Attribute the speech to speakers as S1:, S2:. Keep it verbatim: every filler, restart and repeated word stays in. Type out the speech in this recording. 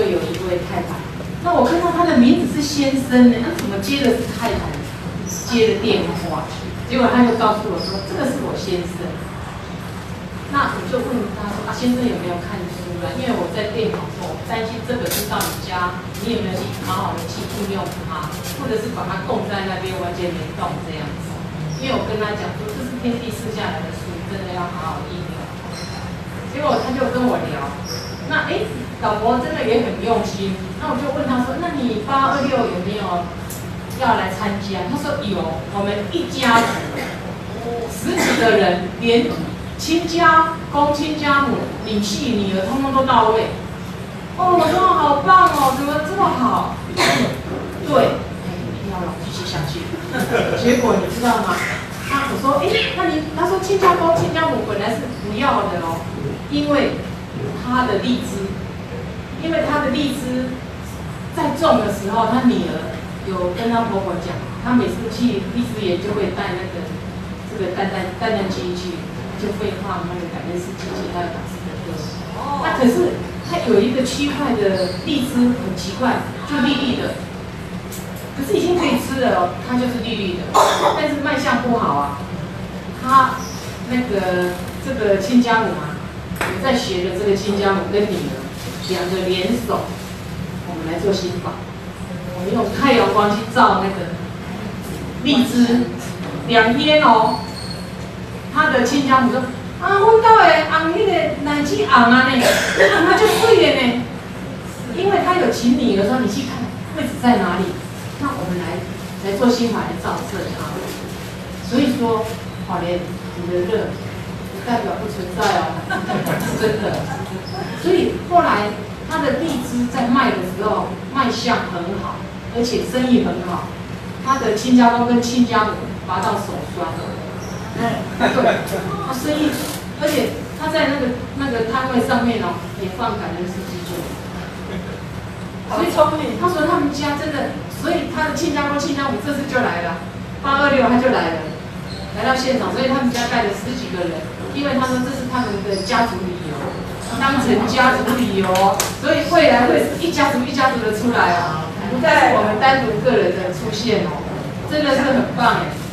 S1: 有一位太太，那我看到他的名字是先生呢，那怎么接的是太太接的电话？结果他就告诉我说，这个是我先生。那我就问他说，啊，先生有没有看书了？因为我在电脑说，我担心这本书到你家，你有没有去好好的去应用它，或者是把它供在那边完全没动这样子。因为我跟他讲说，这是天地赐下来的书，真的要好好应用。结果他就跟我聊，那哎，老婆真的也很用心。那我就问他说，那你八二六有没有要来参加？他说有，我们一家子十几个人，连亲家公、亲家母、女婿、女儿，通通都到位。哦，我说好棒哦，怎么这么好？对，一定要让我继续下去。结果你知道吗？他我说，哎，那你他说亲家公、亲家母本来是不要的哦，因为他的荔枝，因为他的荔枝在种的时候，他女儿有跟他婆婆讲，他每次去荔枝园就会带那个这个蛋蛋蛋蛋机去。就会放那个感恩式机器，还有打字的歌。那可是它有一个区块的荔枝很奇怪，就绿绿的，可是已经可以吃了哦，它就是绿绿的，但是卖相不好啊。他那个这个亲家母啊，有在学的这个亲家母跟女儿两个联手，我们来做心法，我们用太阳光去照那个荔枝，两天哦。他的亲家母说：“啊，我到诶，红那个奶鸡红啊呢，红啊就碎了呢。因为他有请女儿说你去看位置在哪里，那我们来来做心法来照射它。所以说，好嘞，你的热不代表不存在哦，是真的。所以后来他的荔枝在卖的时候卖相很好，而且生意很好。他的亲家公跟亲家母拔到手酸了。”对，他生意，而且他在那个那个摊位上面哦，也放感恩式基金。所以聪明，他说他们家真的，所以他的亲家公、亲家母这次就来了，八二六他就来了，来到现场，所以他们家带了十几个人，因为他说这是他们的家族旅游，当成家族旅游，所以未来会一家族一家族的出来哦，不再是我们单独个人的出现哦，真的是很棒哎。